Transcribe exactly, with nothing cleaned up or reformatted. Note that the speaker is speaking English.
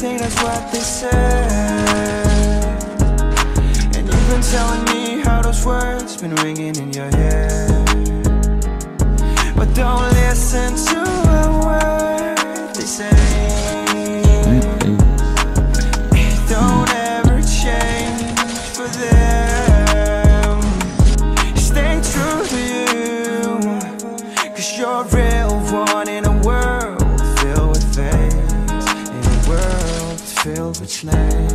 think that's what they say. And you've been telling me how those words been ringing in your head. But don't listen to a word they say. It don't ever change for them. Stay true to you, 'cause you're a real one in a world filled with fate, in a world filled with change.